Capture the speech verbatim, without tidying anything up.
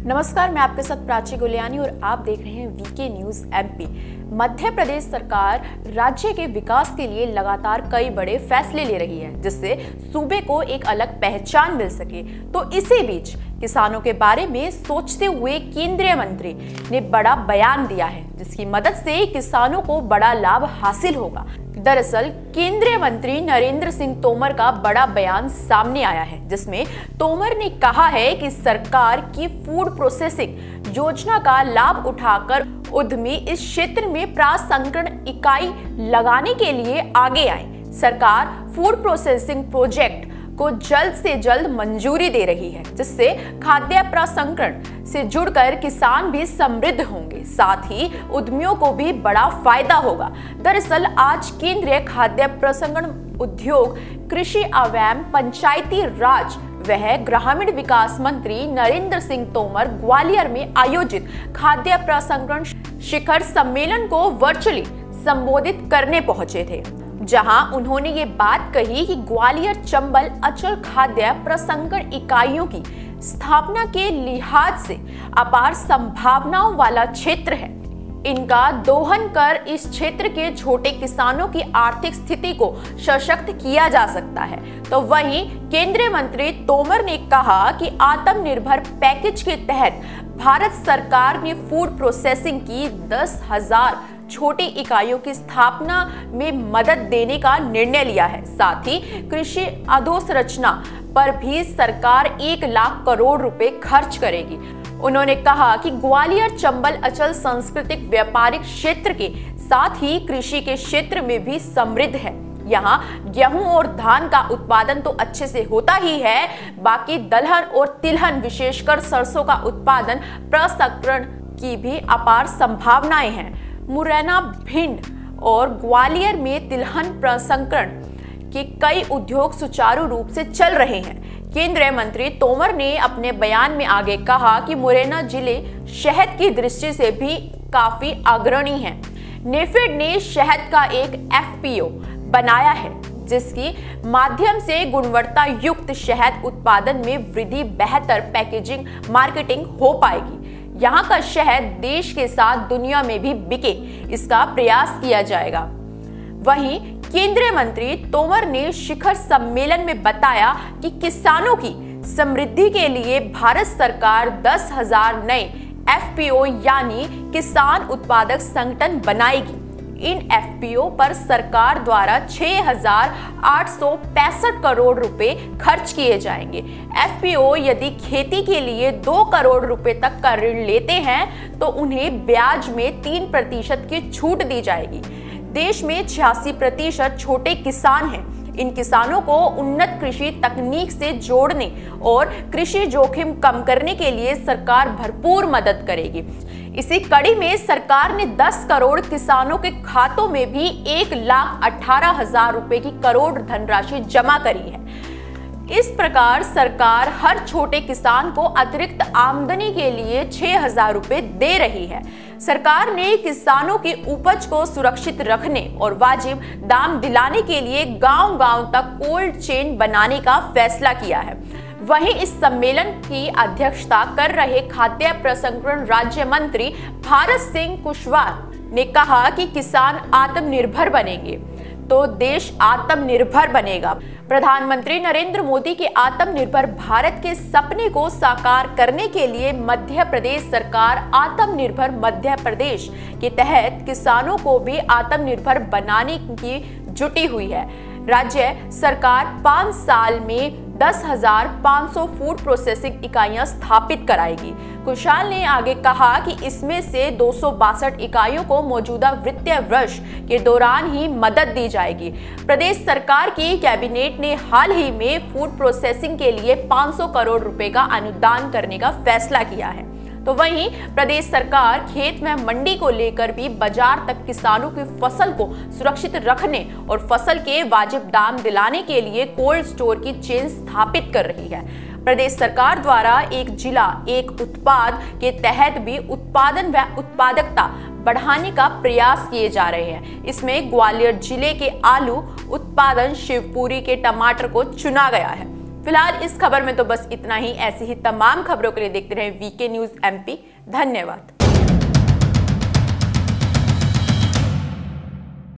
नमस्कार, मैं आपके साथ प्राची गुलियानी और आप देख रहे हैं VK news MP. Madhya Pradesh सरकार राज्य के विकास के लिए लगातार कई बड़े फैसले ले रही है, जिससे सूबे को एक अलग पहचान मिल सके। तो इसी बीच किसानों के बारे में सोचते हुए केंद्रीय मंत्री ने बड़ा बयान दिया है, जिसकी मदद से किसानों को बड़ा लाभ हासिल होगा। दरअसल केंद्रीय मंत्री नरेंद्र सिंह तोमर का बड़ा बयान सामने आया है, जिसमें तोमर ने कहा है कि सरकार की फूड प्रोसेसिंग योजना का लाभ उठाकर उद्यमी इस क्षेत्र में प्रसंस्करण इकाई लगाने के लिए आगे आए। सरकार फूड प्रोसेसिंग प्रोजेक्ट को जल्द से जल्द मंजूरी दे रही है, जिससे खाद्य प्रसंस्करण से जुड़कर किसान भी समृद्ध होंगे, साथ ही उद्यमियों को भी बड़ा फायदा होगा। दरअसल आज केंद्रीय खाद्य प्रसंस्करण उद्योग, कृषि एवं पंचायती राज वह ग्रामीण विकास मंत्री नरेंद्र सिंह तोमर ग्वालियर में आयोजित खाद्य प्रसंस्करण शिखर सम्मेलन को वर्चुअली संबोधित करने पहुंचे थे, जहां उन्होंने ये बात कही कि ग्वालियर चंबल अचल खाद्य प्रसंस्करण इकाइयों की स्थापना के लिहाज से अपार संभावनाओं वाला क्षेत्र है। इनका दोहन कर इस क्षेत्र के छोटे किसानों की आर्थिक स्थिति को सशक्त किया जा सकता है। तो वहीं केंद्रीय मंत्री तोमर ने कहा कि आत्मनिर्भर पैकेज के तहत भारत सरकार ने फूड प्रोसेसिंग की दस हजार छोटी इकाइयों की स्थापना में मदद देने का निर्णय लिया है। साथ ही कृषि अधोसंरचना पर भी सरकार एक लाख करोड़ रुपए खर्च करेगी। उन्होंने कहा कि ग्वालियर चंबल अचल सांस्कृतिक व्यापारिक क्षेत्र के साथ ही कृषि के क्षेत्र में भी समृद्ध है। यहाँ गेहूं और धान का उत्पादन तो अच्छे से होता ही है, बाकी दलहन और तिलहन विशेषकर सरसों का उत्पादन प्रसंस्करण की भी अपार संभावनाएं हैं। मुरैना, भिंड और ग्वालियर में तिलहन प्रसंस्करण के कई उद्योग सुचारू रूप से चल रहे हैं। केंद्रीय मंत्री तोमर ने अपने बयान में आगे कहा कि मुरैना जिले शहद की दृष्टि से भी काफी अग्रणी है। नेफेड ने शहद का एक एफ पी ओ बनाया है, जिसकी माध्यम से गुणवत्ता युक्त शहद उत्पादन में वृद्धि, बेहतर पैकेजिंग, मार्केटिंग हो पाएगी। यहाँ का शहद देश के साथ दुनिया में भी बिके, इसका प्रयास किया जाएगा। वहीं केंद्रीय मंत्री तोमर ने शिखर सम्मेलन में बताया कि किसानों की समृद्धि के लिए भारत सरकार दस हजार नए एफ पी ओ यानी किसान उत्पादक संगठन बनाएगी। इन एफ पी ओ पर सरकार द्वारा छह हजार आठ सौ पैंसठ करोड़ रुपए खर्च किए जाएंगे। एफ पी ओ यदि खेती के लिए दो करोड़ रुपए तक का ऋण लेते हैं तो उन्हें ब्याज में तीन प्रतिशत की छूट दी जाएगी। देश में छियासी प्रतिशत छोटे किसान हैं। इन किसानों को उन्नत कृषि तकनीक से जोड़ने और कृषि जोखिम कम करने के लिए सरकार भरपूर मदद करेगी। इसी कड़ी में सरकार ने दस करोड़ किसानों के खातों में भी एक लाख अठारह हजार रुपए की करोड़ धनराशि जमा करी है। इस प्रकार सरकार हर छोटे किसान को अतिरिक्त आमदनी के लिए छह हजार रुपए दे रही है। सरकार ने किसानों की उपज को सुरक्षित रखने और वाजिब दाम दिलाने के लिए गांव-गांव तक कोल्ड चेन बनाने का फैसला किया है। वहीं इस सम्मेलन की अध्यक्षता कर रहे खाद्य प्रसंस्करण राज्य मंत्री भारत सिंह कुशवाहा ने कहा कि किसान आत्मनिर्भर बनेंगे तो देश आत्मनिर्भर बनेगा। प्रधानमंत्री नरेंद्र मोदी के आत्मनिर्भर भारत के सपने को साकार करने के लिए मध्य प्रदेश सरकार आत्मनिर्भर मध्य प्रदेश के तहत किसानों को भी आत्मनिर्भर बनाने की जुटी हुई है। राज्य सरकार पाँच साल में दस हजार पाँच सौ फूड प्रोसेसिंग इकाइयां स्थापित कराएगी। कुशाल ने आगे कहा कि इसमें से दो सौ बासठ इकाइयों को मौजूदा वित्तीय वर्ष के दौरान ही मदद दी जाएगी। प्रदेश सरकार की कैबिनेट ने हाल ही में फूड प्रोसेसिंग के लिए पाँच सौ करोड़ रुपए का अनुदान करने का फैसला किया है। तो वहीं प्रदेश सरकार खेत में मंडी को लेकर भी बाजार तक किसानों की फसल को सुरक्षित रखने और फसल के वाजिब दाम दिलाने के लिए कोल्ड स्टोर की चेन स्थापित कर रही है। प्रदेश सरकार द्वारा एक जिला एक उत्पाद के तहत भी उत्पादन व उत्पादकता बढ़ाने का प्रयास किए जा रहे हैं। इसमें ग्वालियर जिले के आलू उत्पादन, शिवपुरी के टमाटर को चुना गया है। फिलहाल इस खबर में तो बस इतना ही। ऐसी ही तमाम खबरों के लिए देखते रहें वीके न्यूज एमपी। धन्यवाद।